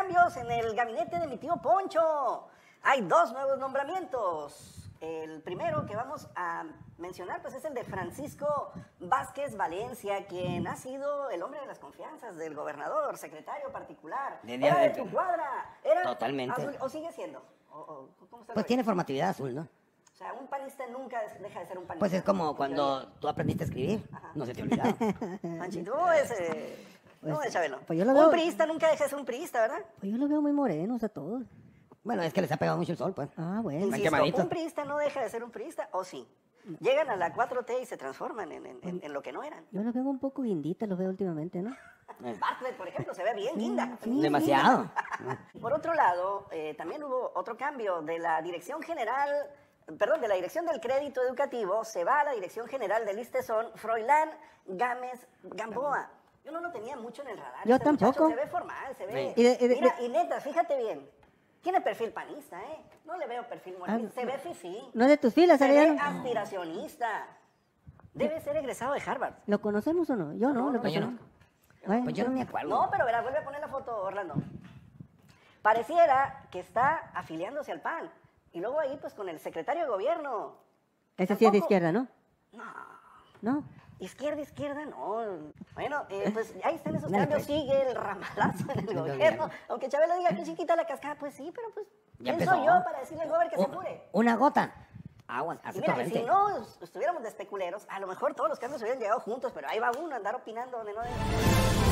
cambios en el gabinete de mi tío Poncho. Hay 2 nuevos nombramientos. El primero que vamos a mencionar pues es el de Francisco Vázquez Valencia, quien ha sido el hombre de las confianzas del gobernador, secretario particular. Era de tu cuadra. Era Totalmente. Azul, ¿o sigue siendo? ¿Cómo está? Pues tiene formatividad azul, ¿no? O sea, un panista nunca deja de ser un panista. Pues es como cuando tú aprendiste a escribir. Ajá. No se te olvidaba. Panchito, ¿cómo es? ¿Cómo es, Chabelo? Pues yo lo veo... Un priista nunca deja de ser un priista, ¿verdad? Pues yo lo veo muy morenos a todos. Bueno, es que les ha pegado mucho el sol, pues. Ah, bueno. Insisto, un priista no deja de ser un priista, ¿o sí? Llegan a la 4T y se transforman en lo que no eran. Yo los veo un poco guinditas, los veo últimamente, ¿no? Bartlett, por ejemplo, se ve bien guinda. Sí, demasiado. Por otro lado, también hubo otro cambio de la Dirección General, perdón, de la Dirección del Crédito Educativo, se va a la Dirección General del ISTESON, Froilán Gámez Gamboa. Yo no lo tenía mucho en el radar. Yo tampoco. Se ve formal, se ve... Sí. Mira, y neta, fíjate bien. Tiene perfil panista, ¿eh? No le veo perfil morenista. Se ve fifí. No es de tus filas, se ve Arellano. aspiracionista. Debe ser egresado de Harvard. ¿Lo conocemos o no? Yo no, lo pues yo no. conozco. Bueno, Pues yo no me acuerdo. No, pero verá, vuelve a poner la foto, Orlando. Pareciera que está afiliándose al PAN. Y luego ahí, pues, con el secretario de gobierno. Ese sí es de izquierda, ¿no? No. ¿No? Izquierda, no. Bueno, pues ahí están esos cambios. Sigue el ramalazo en el gobierno. Aunque Chabelo diga que chiquita la cascada, pues sí, pero pues, ¿quién soy yo para decirle al gobierno que se apure? Una gota. Agua, y mira, si no estuviéramos de especuleros, a lo mejor todos los cambios hubieran llegado juntos, pero ahí va uno a andar opinando donde no debe.